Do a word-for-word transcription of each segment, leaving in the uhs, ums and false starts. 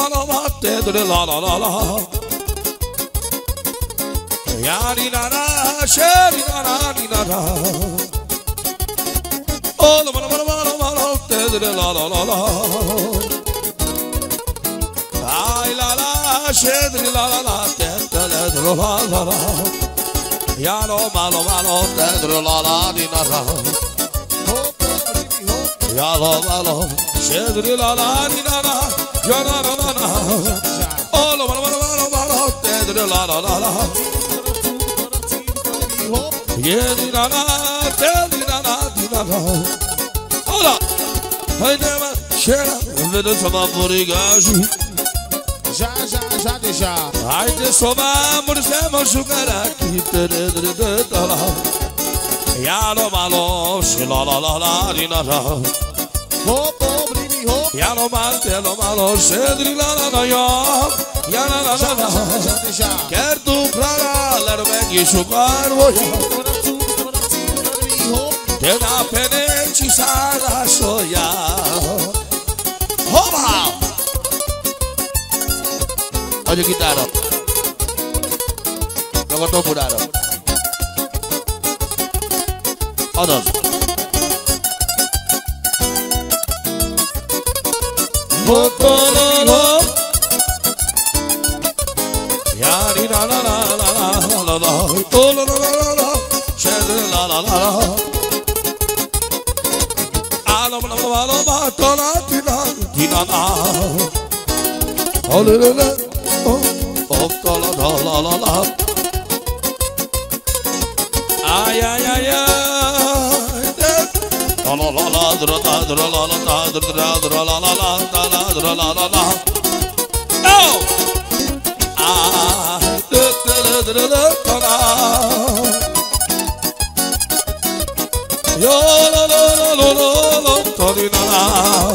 la la la te de la la la la. Ya ni na na she ni na na ni na na. Oh la la la la la la te de la la la la. Ay la la she de la la la te de la la la la. Ya lo malo malo te de la la ni na na. Ya lo malo she de la la ni na na. Ya na na na na. Oh lo malo malo malo te de la la la la. Yeah, di na na, tell di na na, di na na. Hola, I never share with the summer purigaji. Já, já, já deixa. I just saw my murder, sugar, keep the dollar. Yalo malo, she la la la la, di na na. Hop, hop, brimi, hop. Yalo mal, yalo malo, she di la la la ya. Ya na na na na. Já deixa. Quer tu pra lá, let me sugar, oh. Te na peneci sara soia. Hoba! Olha guitarra. Não tô furado. Others. Motolo. Ya ni la la la la la la la. Oh la la la la. Shed la la la la. La la la la la la tina tina na. Oh la la la. Oh oh la la la la la. Ay ay ay ay. La la la la dra la dra la la la dra dra la la la la dra la la la. Oh. Ah dra dra dra dra la. Yo la la la la la la tori na la.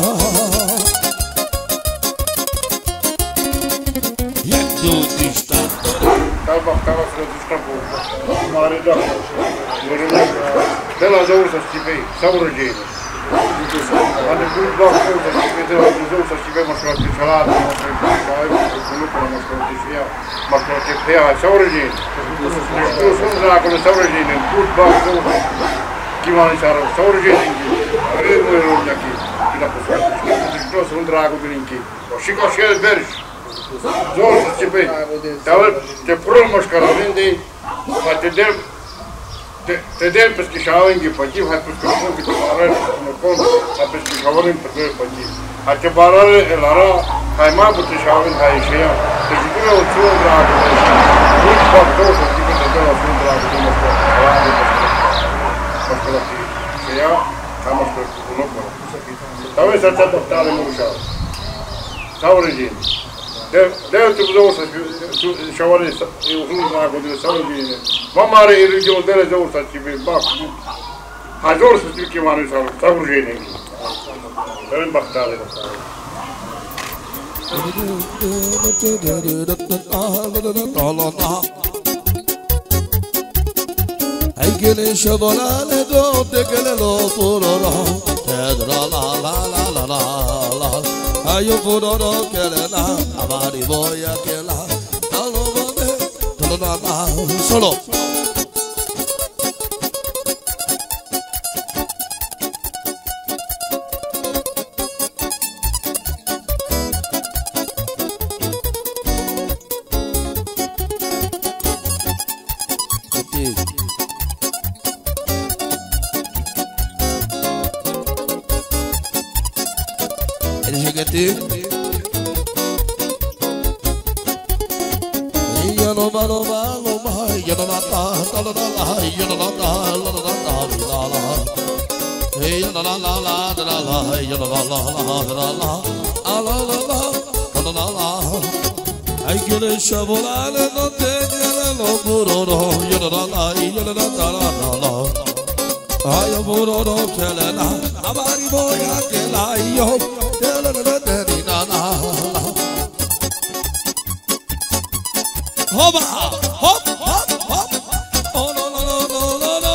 Jak tu dista. Tava tava središta po mare da. Dela za ursa stipe saurađenje. A ne budi dva ursa stipe dela za ursa stipe maškrati salata, maškrati šaju, lupa maškrati šija, maškrati pija saurađenje. Tu sam zakon saurađenje, budi dva ursa. Kimani sara saurađenje. Rego je rodnjaki i da poslušati. Što sam drago bilinki. Šiko šel berž. Zor se stipe. Tavle te prul maškaravindi, pa te del te del pesquišavengi pati, ha pesquišavengi ki tomare no kon, ha pesquišavengi pe pati. Ha te barare elara, ha ma pesquišaven ha išeja. Te živio od svog drago. Budi pa to se stipe te del od svog drago. Maškarati šeja, ha maškarati unopara. Tave srca doktale mušao. Saurađenje. Deo te uzao sa šavare i uzun znaku da saurađenje. Mamare i region dele za ursa će biti bak. A zor se svi kimane saurađenje. Delen baktale. Ay gele şabalale do te gele lo puroro. Tedra la la la la la la. Ayo puroro gele na amari boya gela. Alo bade tolo na na solo. Ay gele şabolale no te gele lo buroro yala la yala la la la. Ay buroro gele na amari boya gela yo gele na na na na. Hoba hop hop hop. Oh no no no no no no.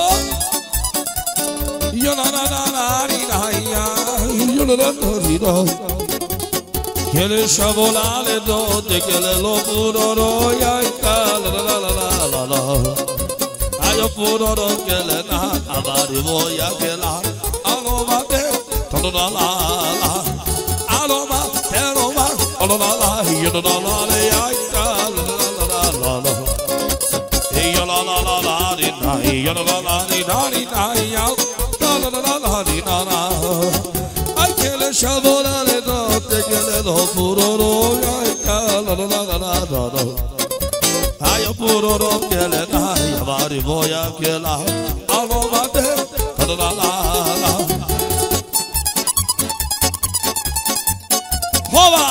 Yala la la la la ya yala la la la. che le sciabolane dote che le lo furoro ya la la la la la la ayo furoro che le na amari voya che la aloma te la la la la aloma te aloma la la la ya la la la ya la la la la la ya la la la la di na ya la la la di na di na ya la la la la di na na ay che le sciabolane dote che le lo furoro ya la la la la la ay furoro che le na amari voya che la aloma te la la la la Hova!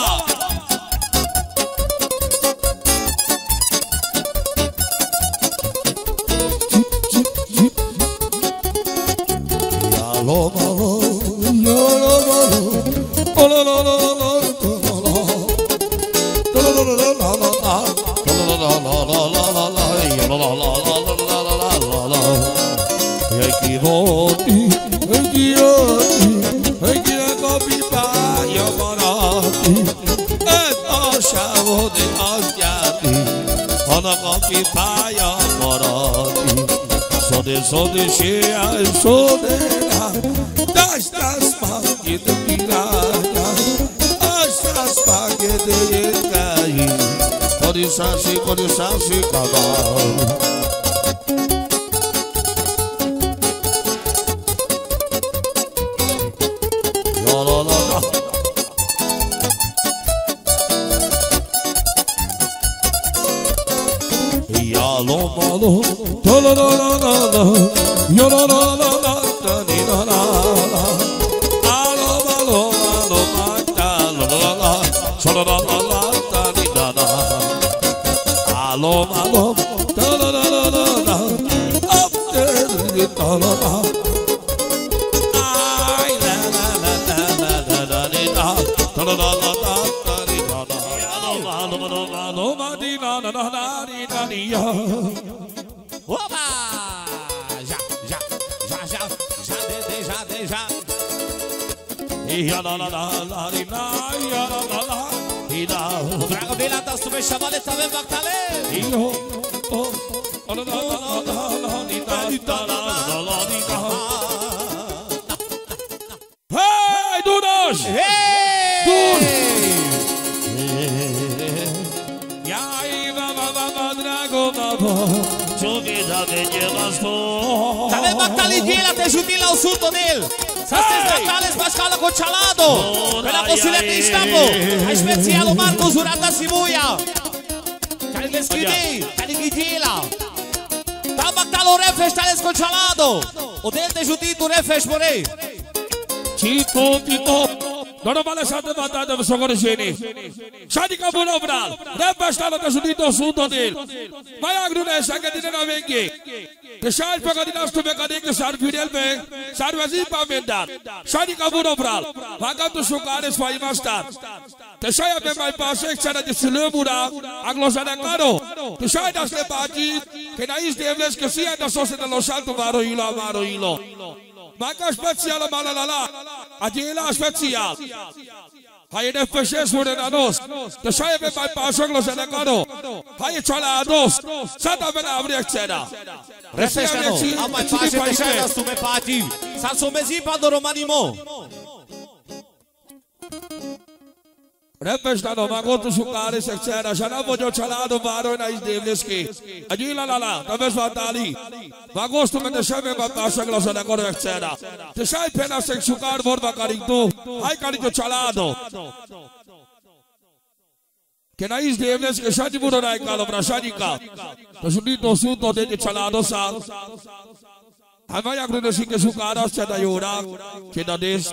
So de shea so de la das das spaghetti pirata das das spaghetti cai por isso assim por isso assim cavalo la la la la ya lo malo la la la la la yo la la la la la ni la la la alo malo malo mata la la la la la la la la ni la la alo malo la la la la la la up there la la la ay la la la la la la ni la la la la la ni la la alo malo malo malo mati la la la la ni la ni ya Opa! Já, já, já, já, já, de, já, de, já. Ya la la la la la ya la la la la. Drago vela da su me chamale tave vaktale. Yo oh la la la la la la la la la. Hey, duros! Hey! Dur! Ya iba va va va drago va va. Tave vaktali dela te jubila o surto dele. Sastes vaktales pascala con cialado. Per la possibilità di stampo. Hai spezialo Marco Surata Sibuia. Cari le schidi, cari gidila. Tam vaktalo refresh tales con cialado. O del te judito refresh morei. Tipo tipo Dono vale sate batata v socorrigeni. Shadi ka buno bral. Rep bastalo ka sudito suto dil. Maya grune sange dina vengi. Ke shal pega dina stu be kade ke sar video be sar wazir pa mendat. Shadi ka buno bral. Vaga tu sukares fai master. Te shaya be mai passe chana de sulebura aglosana caro. Te shaya das le baji ke na is devles ke sia da sose da lo salto varo ilo varo ilo. Manca speciale malalala, agila special. Hai ne fesces wurde da nos. Da scheibe bei Pasoglo se da caro. Hai chola dos. Sata ben abri acceda. Refrescano. A mai pace te scheibe stu me pati. Sa so mezi pa do romanimo. Refrescano magoto sucare se c'era, già non voglio cialato varo na is devleski. Agila la la, da ves vatali. Magosto me de scheibe bei Pasoglo se da caro acceda. Te scheibe na se sucar vorba carito. Hai carito cialato. Che na is devles che shadi buro dai calo brashadika. To sudito suto de cialato sa. Hai mai agruno si che sucara se da yora, che da des.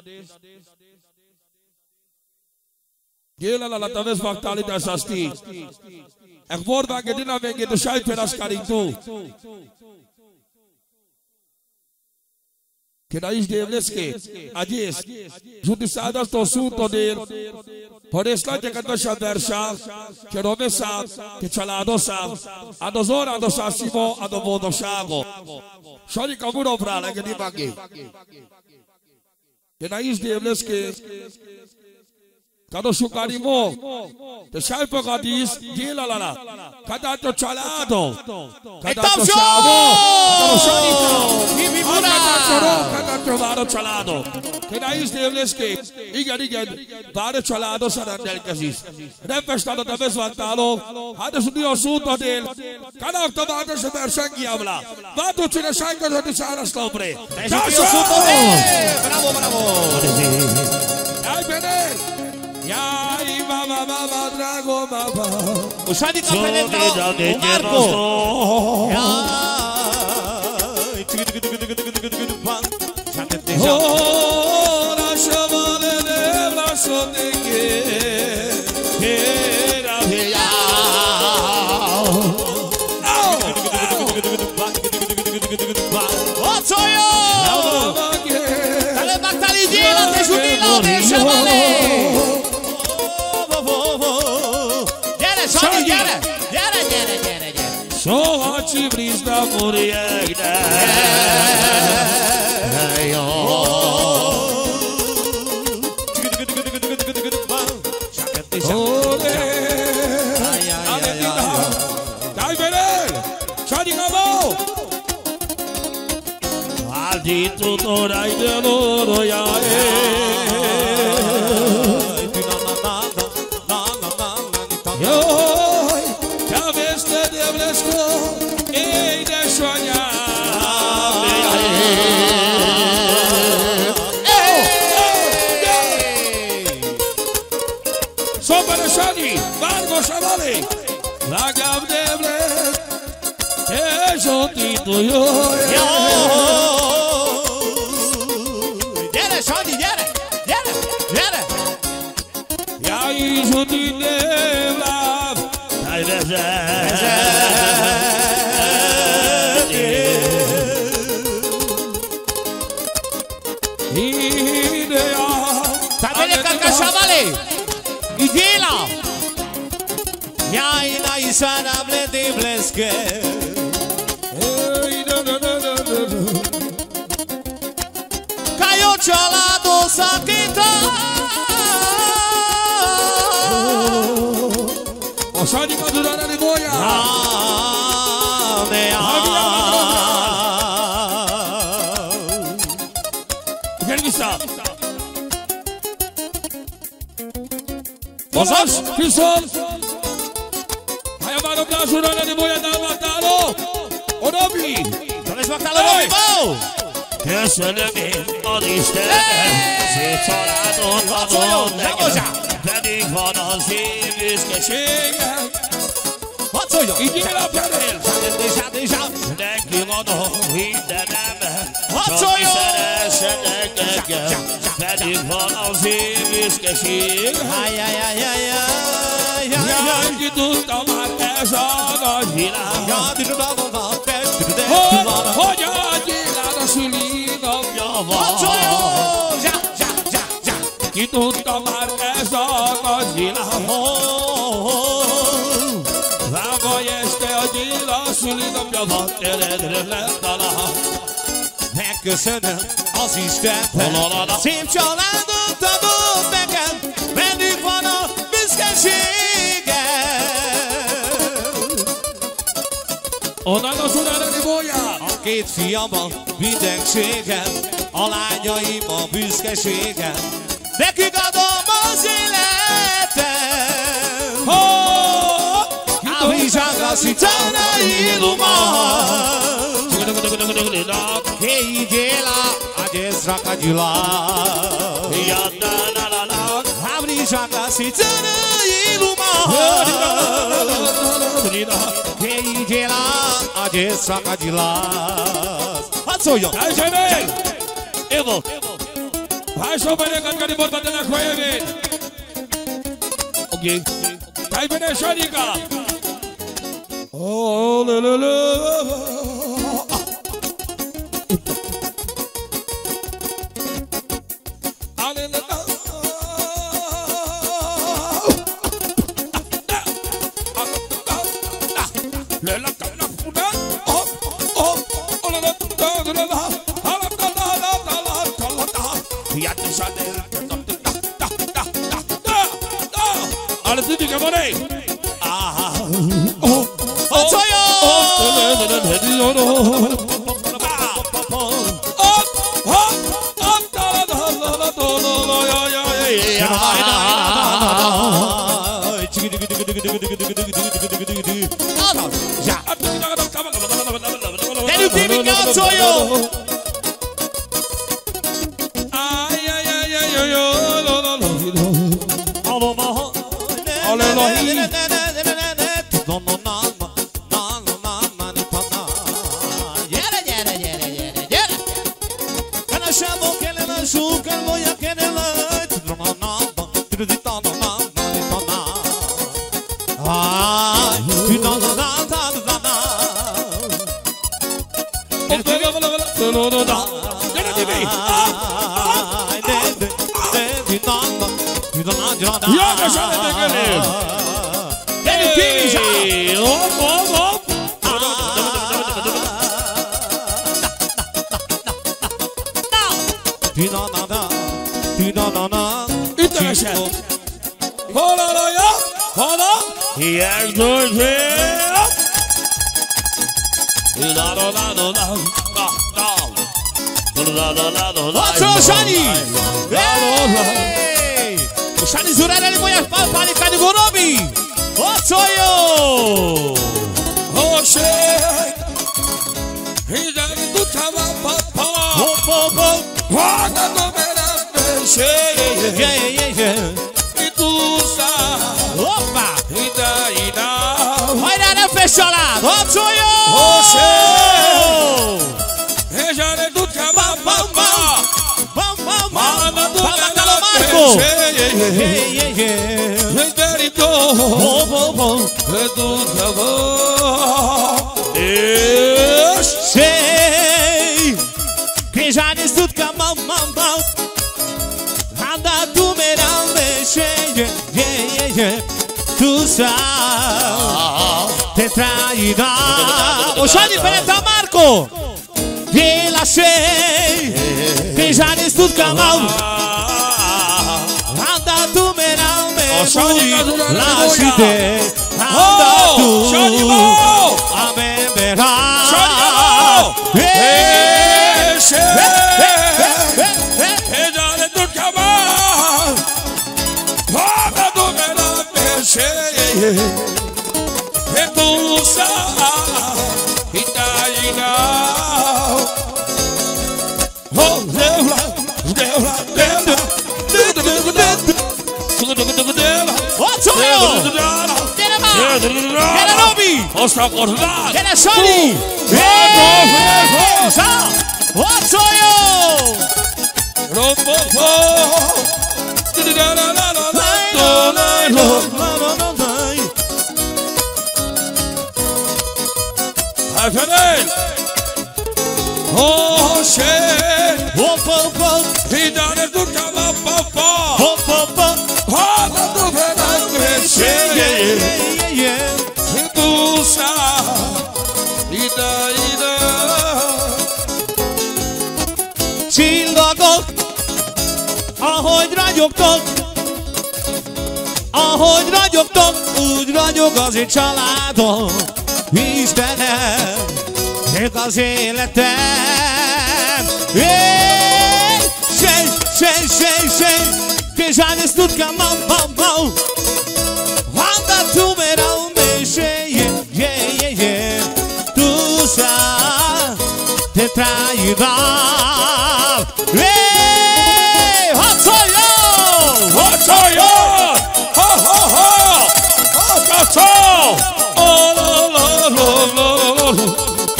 Gela la la taves vaktali da sasti. Ek word ba ke dina vengi de shai peras carito. Che na is devles che agis. Judisadas to suto de Horesla che canto shaversha, che rove sa, che cialado sa, adozora do sasimo, adovodo shago. Shori kaburo brala che di baghi. Che na is devles che Cadosso Carimo, te sai pagatis, gila la la. Cadato cialato. Cadato cialato. Vivi Buddha. Cadato varo cialato. Che da istemleske. Igen, igen. Varo cialato saran del casis. Nem stato da besvantalo. Hade su dio suto del. Cadacto vado se per sangiavla. Vado ce ne sai cosa ti sarà stopre. Bravo, bravo. Dai bene. Yai mama mama drago mama. Usadi campanetta o Marco. Oh, la shavale de la soteke. Era ya. Oh, soyo. Dale Magdalena, te giubilo de shavale. Yere, yere, yere, yere, yere. So hachi brizda muriegda. Ayo. Ole. Aletina. Dai Benel. Shadi Gabo. Aldi tutto dai de loro ya. Ei de sonhar. Sopa de Shani, Vargo Shavale, la Gabdeble, es otito yo. Yere, Shani, yere, yere, yere. Ya hizo tinebla, ay Tabele Carcashavale, Igela, Yaina Isana Blede Bleske, Caio Chalado Sakita, Oshani Madurana de Boya. Vamos, Wilson. Hay mano Madurana de Boya da Matalo. Onobi. Dove Matalo Onobi. Que se le ve odiste. Se chorado todo. Pedig van az év, que chega. Hatszoljon! Így él a perel! Sándézsát és át! Neki adom mindenem. Hatszoljon! Szeressen engem. Pedig van az év, que chega. Jaj, ki tudta már ez a nagy világ. Hogy a gyélád a szüli napja van. Hatszoljon! Zsá, zsá, zsá, zsá! Ki tudta már ez a nagy világ. Lábaj este a gyéla szülinapja van, eredre letalál. Megköszönöm az Istennek, szép családot adott nekem, bennük van a büszkeségem. Onnan az urán bolyá. A két fiam a mindenségem, a lányaim a büszkeségem. Nekik adom az életem. A vizsgára szitana ilumar. Che igela a destra cadila. A vizsgára szitana ilumar. Che igela a destra cadila. Hadd szóljon! Hai Zsebel! Evo! Hai soberekat kell borbatnak folyamét! Oké. Hai benne Sanika! Oh, le le le! Ale le le! Le la la funa! Oh, oh, oh la la la la la! Oczojo! Ten ultimi che Oczojo! Oczojo Shani! O Shani Zurarelli moja pani pani go robi! Oczojo! Oxe, Ida tu tava papa, Hop hop hop! roda do merengue, Yeah yeah yeah! e tu sa, Opa! Ida Ida, Olha na fecholada! Oczojo! Oxe, Rejane tu tava papa, Vamos, vamos! mana do Fala, Calo Marco! merengue, Yeah yeah yeah! Reverito, Hop hop hop! e tu tava, Deus, Sei que já disse tudo que a mão, mão, mão. Anda tu meramente cheia, yeah, yeah, yeah. Tu sabes te traída. O Shani Pereta Marco. E lá sei que já disse tudo que a mão. Anda tu meramente lá chite. Anda tu a beberá. Eche, Rejane tu tava, roda do merengue, e tu sa, Ida Ida, oh Deus lá, Deus lá, Deus lá, Oczojo! Tira mais! Tira Nobi! Ostra acordado! Tira Shani! Oczojo! Rafael! Oh, che! Hop, hop, hop! Ida do cavalo, papá! Hop, hop, hop! Roda do verão, Yeah, yeah, yeah! tu sa, Ida Ida. Csillagok, ahogy ragyogtok, ahogy ragyogtok, úgy ragyog az én családom. Istenem, élt az életem. Hey, say, say, say, say, que já disse tudo que a mão, mão, mão. Anda tu verão, deixe, yeah, yeah, yeah, yeah. Tu sabes te trairá. Hey, Oczojo! Oczojo! Ho, ho, ho! Oczojo! Oh, lo, lo, lo, lo, lo, lo.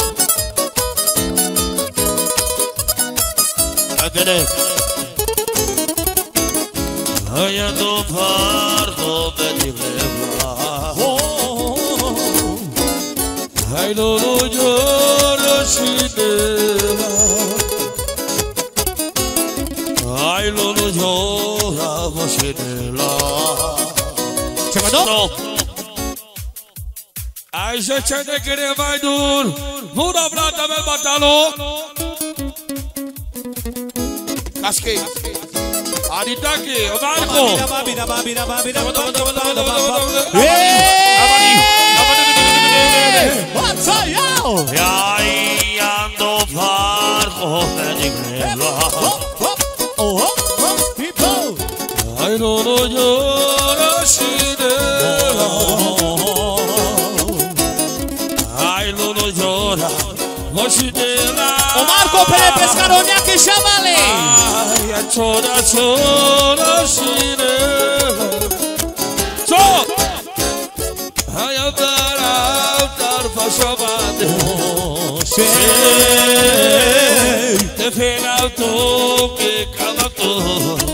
Ai, do parto de leva. Ai, lo, lo, lloro, chinela. Ai, lo, lo, llora, chinela. Chegou? Ai, gente, ainda querer vai duro. Muda prata, meu batalhão. Casquei. Ali tá aqui, o Marco. What's up, yo? Ja, Ian do Fargo, Benigla. Oh, oh, oh, people. I don't know your Shidela. I don't know your Shidela. O Marco per le pescarogne che sciavale. Ai, choda choda Shidela. So, I am there out there for Shabbat. Say, te fena to che cavato.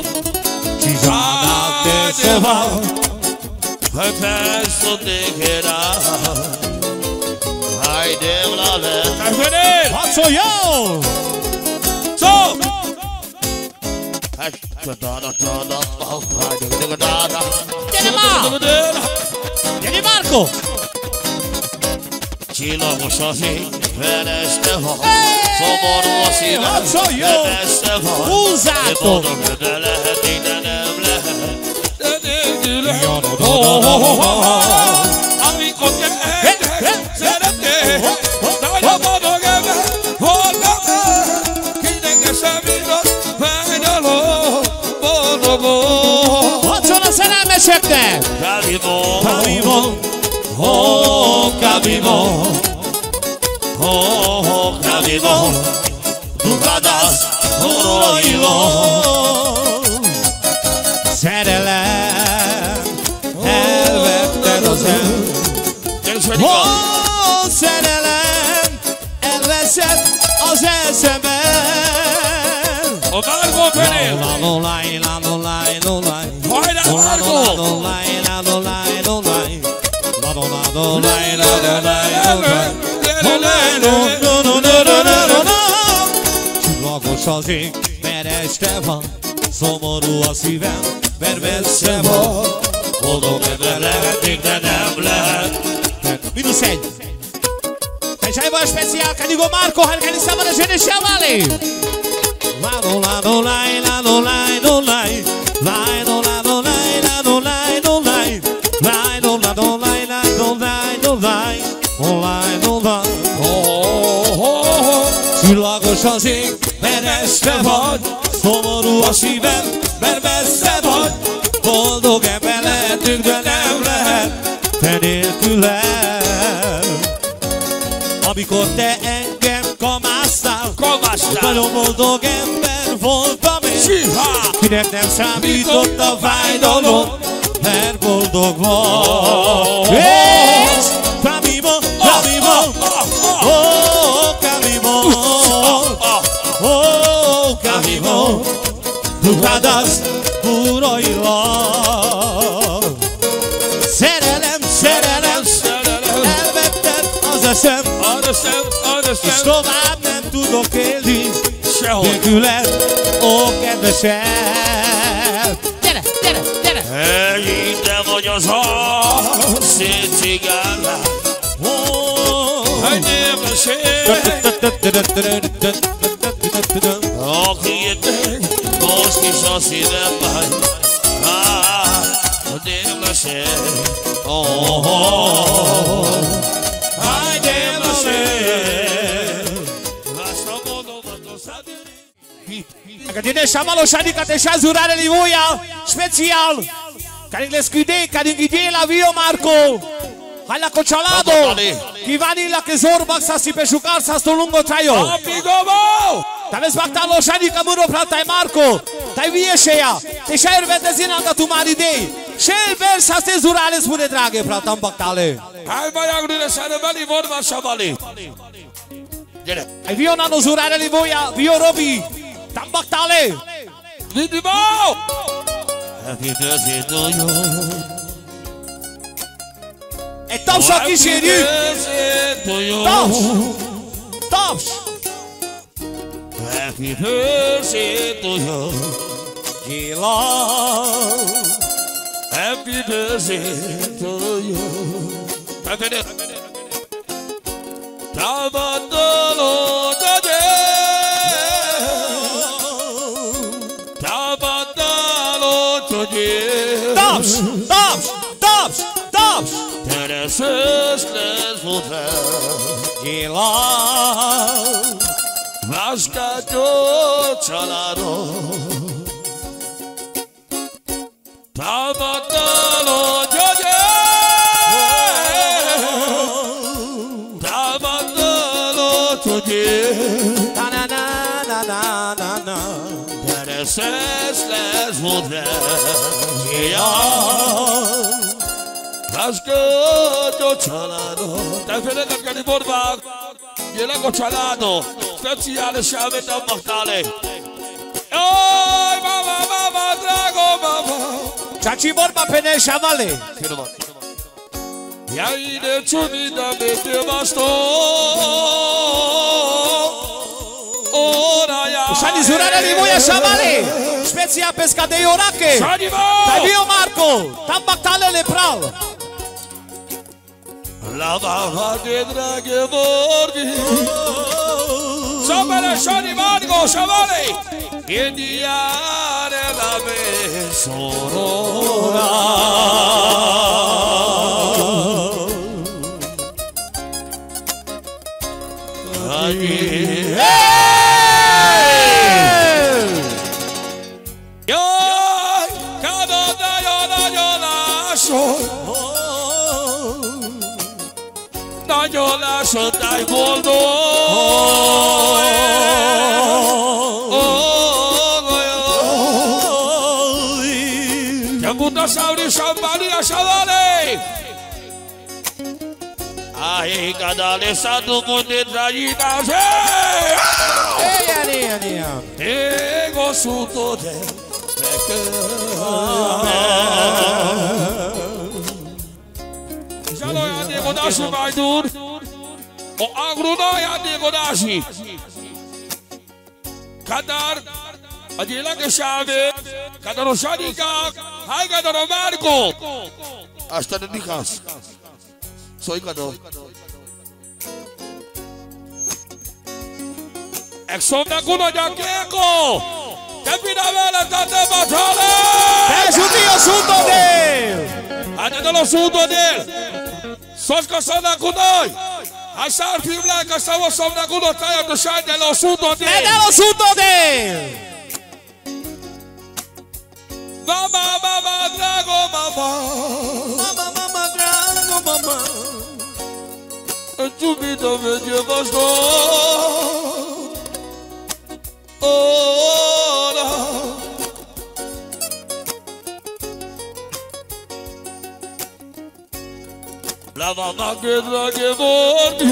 I penso te che era. I devo le. What's up, yo? So, Tieni ma. Tieni Marco. Ci lo so sì, venestevo. Sono rossi, What's up, yo? venestevo. Usato. Faccio la salame certa. Cavivo, Cavivo. Oh, cavivo. oh, cavivo. Tu cadas, oro ilo. Szerelem, elvetted az el. Ó, szerelem, elveszett az eszemben. A Marco Fenél! Lololai, lololai, lololai. Hajrá, Marco! Lololai, lololai, lololai. Lololai, lololai, lololai. Csillagos az ég, mert este van. Szomorú a szívem, mert messze van. Boldog ember lehetnék, de nem lehet. Minusz egy. Fejsájban speciál, Canigo Marco, Halkani Szabad a zsene Shavali. Ládó, ládó, láj, ládó, láj, ládó, láj. Ládó, ládó, láj, ládó, láj, ládó, láj. Ládó, ládó, láj, ládó, láj, ládó, láj. Ládó, ládó, csillagos az ég, mert este vagy. Szomorú a szívem, mert messze vagy. Boldog ember lehetünk, de nem lehet te nélkülem. Amikor te engem kamáztál, Kamáztál. nagyon boldog ember voltam én. Kinek nem számított a fájdalom, mert boldog vagy. És Camimo, Camimo, oh, Camimo, oh, Camimo, tu cadas puro y love. Szerelem, szerelem, elvetted az eszem, és tovább nem tudok élni nélküled, ó kedvesem. Gyere, gyere, gyere! Hey, te vagy az a szép cigánlás. Hogy népesség! Aki jöttek, most is a szívemben. Ah, a népesség. Oh, oh, Aj, de Cadine Shamalo Shanika te Shazurare Livoia special. Cadine le scude, cadine idee la vio Marco. Hai la cocciolado. Chi vani la che zorba sa si pesciucar sa sto lungo traio. Amigo! Taves baktalo Shanika muro pratai Marco. Tai vie sheia. Te shair vedezina da tu maride. Shel ver sa ste zurale spune drage pratam baktale. Hai bajagru de Sarabali vorba Shabali. Ai vio nano zurare Livoia, vio Robi. Tam baktale. Vidi bau! Happy birthday to you. E taps a kísérjük! Taps! Taps! Happy birthday to you. Gila! Happy birthday to you. Tabandolo dade. Tabandolo toje. Taps! Taps! Taps! Taps! Te ne szöszlesz voltál. Gyéla. Váskátó családom, támadtaló gyögyör, támadtaló gyögyör, Na-na-na-na-na-na-na. Tereses lesz modell, Váskátó családom, te félrekat kell borvák, Gyéla családom, speciálisamente a Magdalé. Oj, mama, mama, drago, mama. Csaci borba pene șavale. Ja ide ciudita bete basto. Ora ja. Ușani zurare li moja șavale. Specia pesca de iorache. Sadimo. Tavio Marco. Tam bactalele pral. La mama de draghe vorbi. Sapere Shani Marco, Shavale. Indiare la me sorora. Nagyon lásodtáj boldog. Te mutasauri Shambania Shavale. Ai cadale satu munde trajinase. Ei, ani, ani, ani. Ego suto de Zsalo játékodási Bajdur, o Agruna játékodási. Kadar, a Gyéla Sávé, Kadar a Sanikák, Háj Kadar a Márko. Aztán a Nikász. Szólj Kadar. Exomnak unadja Kéko. Te pida vele, te te batale. Te žutio sudodel. Hajde dalo sudodel. Soska sada kudaj. A sár filmlák, a szavaszomnak unottáját, a sájnál a sudodel. Te dalo sudodel. Mama, mama, drago mama. Mama, mama, drago mama. Ciubito będzie ważno. Ora. La mama che draghe vorbi.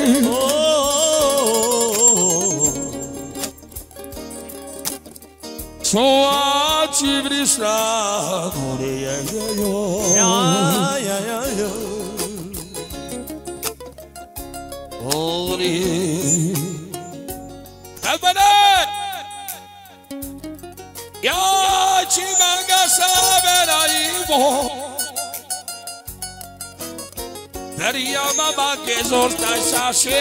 Soa ci vrista gore ya yo. Ja, ja, ja, ja. Ori. Albane. Ya ci manga sabera ivo. Daria mama che zorta sashe.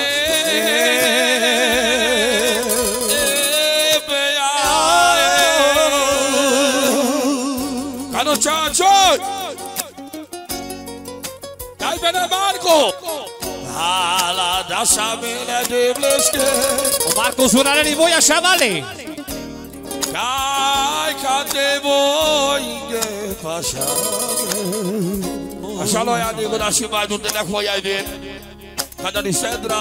Cano Ciaccio! Dai bene Marco! Ala da Samile de Bleske! O Marco zurare li voia șavale. Dai ca te voi che pasciare! Așa lo ia dico da și mai dunde ne foia vin. Cada di Sandra.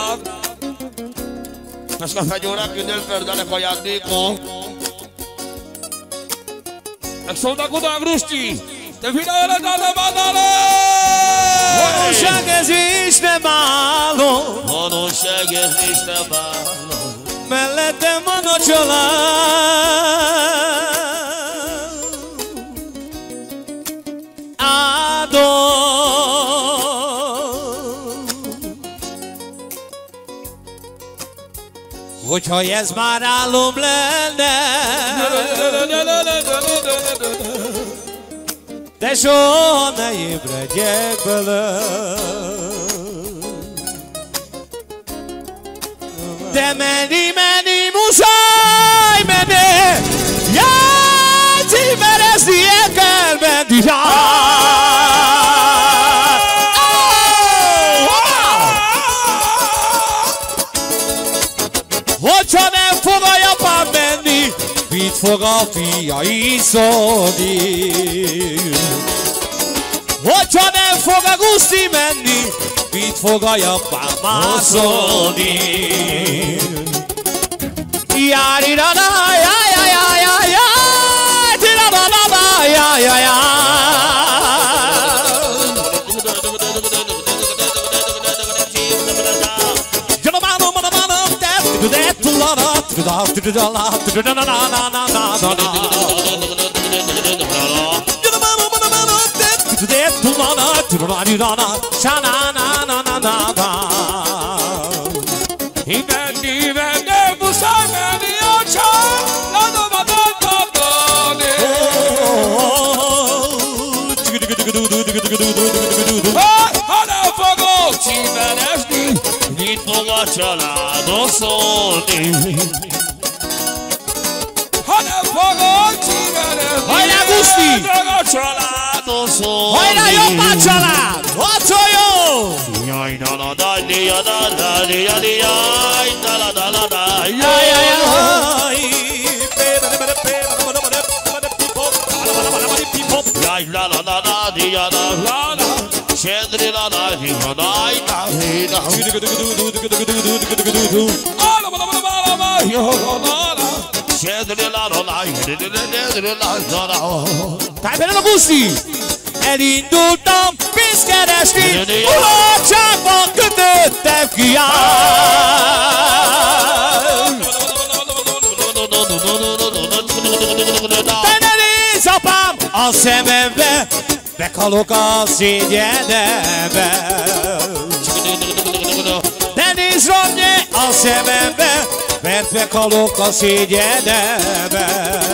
Nasca fagiora che nel perdane foia dico. Sono cu Agrusti. Te finale dalla badale. Nu șaghez niște malo. Nu șaghez niște malo. Melete monociola. Ado. Hogyha ez már álom lenne, de soha ne ébredjek bele. De menni, menni, muszáj menni, játsz, verezni kell menni. Hogyha nem fog a japán menni, mit fog a fia iszolni? Hogyha nem fog a Guszti menni, mit fog a japán mászolni? Jári da da, jaj, jaj, jaj, jaj, jaj, tira da da da, jaj, jaj, jaj. Imenni, venne, muszáj menni a csár, ladom a dolgokban. Ha nem fogok csímen esni, mit fog a családon szólni? Ha nem fogok csímen esni, Hajrá, Guszti! mit fog a családon szólni? Hajrá, japán család! Harcoljon! Jaj, da la da, dia da da, dia dia, jaj, da la da la da, Jaj, jaj, jaj, jaj. jaj! Jaj, la la la la, dia da la la, Sendri la la, dia da, da da. Ala la la la la, yo la la. Sendri la la la, dia la da da. Táj bele a Guszti! Elindultam pénzkeresni, mulatságban kötöttem ki át. Te ne nézz, apám, a szemembe, meghalok a szégyenembe. Ne nézz rám, nye, a szemembe, mert meghalok a szégyenembe.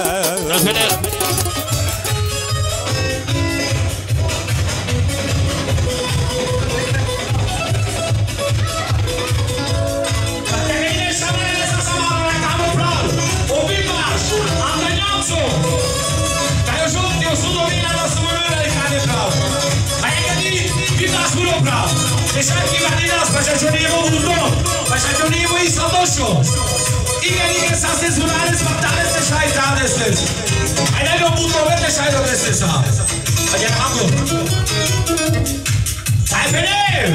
Facciamo i sotosho. Igen, igen, száz zunales battales te sajtán eszes. Egy nagyon butó vette sajtán eszes. A gyere hangom. Szájfenő!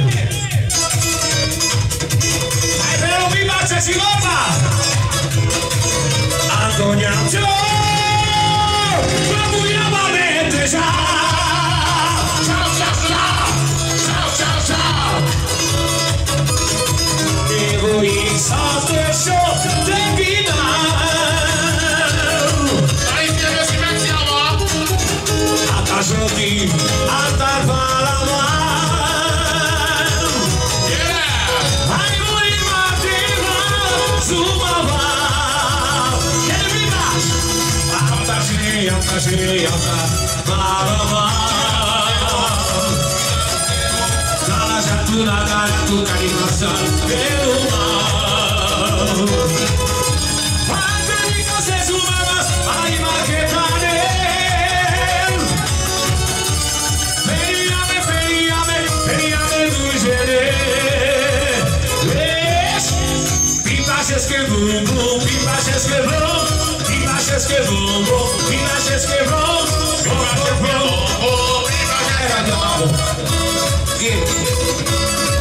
Szájfenő, a bibácsa csigorba! Antoniám csó! Probujjam a mentesá! Ciao, ciao, ciao! Ciao, ciao, ciao! Sotosho, te Atasoti, Atarvalava. Ai muri mateva, zumava. Elvima, Atashi, Atashi, Atarvalava. Nala jatu, nala jatu, karimasa, Peruma. Que bum bum, pipaches que bum, pipaches que bum bum, pipaches que bum, pipaches que bum bum, pipaches que bum bum.